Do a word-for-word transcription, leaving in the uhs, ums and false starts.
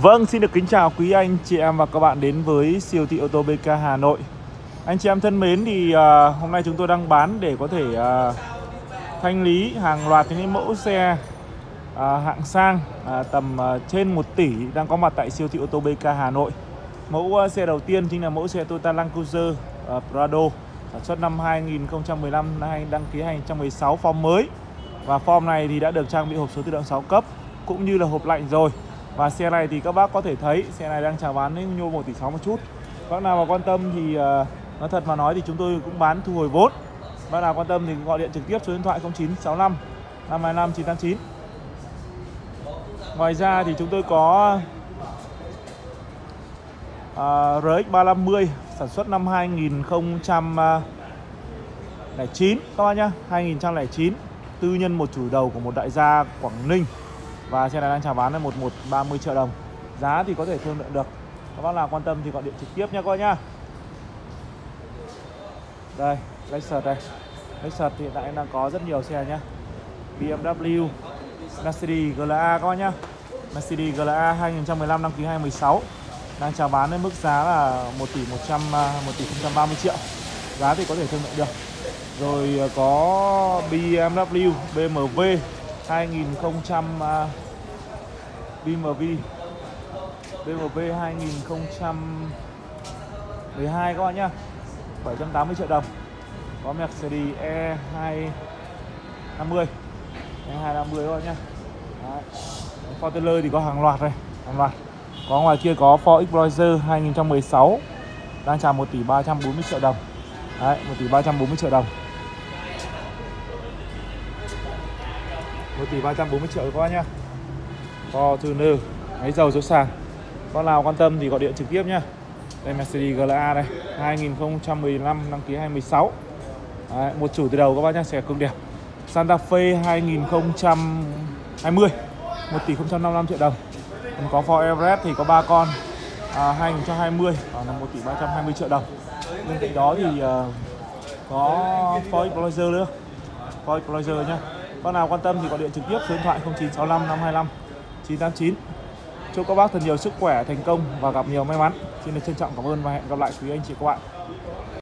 Vâng, xin được kính chào quý anh chị em và các bạn đến với siêu thị ô tô bê ca Hà Nội. Anh chị em thân mến, thì uh, hôm nay chúng tôi đang bán để có thể uh, thanh lý hàng loạt những mẫu xe uh, hạng sang uh, tầm uh, trên một tỷ đang có mặt tại siêu thị ô tô bê ca Hà Nội. Mẫu uh, xe đầu tiên chính là mẫu xe Toyota Land Cruiser uh, Prado sản xuất năm hai nghìn không trăm mười lăm, đăng ký hai nghìn không trăm mười sáu, form mới. Và form này thì đã được trang bị hộp số tự động sáu cấp cũng như là hộp lạnh rồi. Và xe này thì các bác có thể thấy xe này đang chào bán đến nhô một tỷ sáu một chút. Bác nào mà quan tâm thì uh, nói thật mà nói thì chúng tôi cũng bán thu hồi vốn. Bác nào quan tâm thì gọi điện trực tiếp số điện thoại không chín sáu lăm năm hai lăm chín tám chín. Ngoài ra thì chúng tôi có uh, rờ ích ba năm mươi sản xuất năm hai nghìn không trăm lẻ chín các bác nhá, hai nghìn không trăm lẻ chín, tư nhân một chủ đầu của một đại gia Quảng Ninh. Và xe này đang chào bán là một một ba mươi triệu đồng. Giá thì có thể thương lượng được. Các bác nào quan tâm thì gọi điện trực tiếp nha các bác nhá. Đây, Lexus đây. Lexus hiện tại đang có rất nhiều xe nhá. bê em vê, Mercedes giê lờ a các bác nhá. Mercedes giê lờ a hai nghìn không trăm mười lăm đăng ký hai nghìn không trăm mười sáu. Đang chào bán với mức giá là một tỷ một trăm, một tỷ không trăm ba mươi triệu. Giá thì có thể thương lượng được. Rồi có bê em vê, bê em vê hai nghìn không trăm, bê em vê bê em vê hai nghìn không trăm mười hai các bạn nhá, bảy trăm tám mươi triệu đồng. Có Mercedes E hai năm mươi, E hai năm mươi các bạn nhá. Đấy. Fortuner thì có hàng loạt đây, hàng loạt. Có ngoài kia có Ford Explorer hai nghìn không trăm mười sáu đang chào một tỷ ba trăm bốn mươi triệu đồng. Đấy, một tỷ ba trăm bốn mươi triệu đồng. một tỷ ba trăm bốn mươi triệu các bác nhá. Fortuner máy dầu số sàn. Con nào quan tâm thì gọi điện trực tiếp nhá. Đây Mercedes giê lờ a đây, hai nghìn không trăm mười lăm đăng ký hai nghìn không trăm mười sáu. Đấy, một chủ từ đầu các bác nhá, xe cực đẹp. Santa Fe hai nghìn không trăm hai mươi, một tỷ không trăm năm mươi lăm triệu đồng. Còn có Ford Everest thì có ba con, à, hai nghìn không trăm hai mươi còn là một tỷ ba trăm hai mươi triệu đồng. Bên cạnh đó thì uh, có Ford Explorer nữa. Ford Explorer nhá. Bác nào quan tâm thì gọi điện trực tiếp số điện thoại không chín sáu lăm năm hai lăm chín tám chín. Chúc các bác thật nhiều sức khỏe, thành công và gặp nhiều may mắn. Xin được trân trọng cảm ơn và hẹn gặp lại quý anh chị các bạn.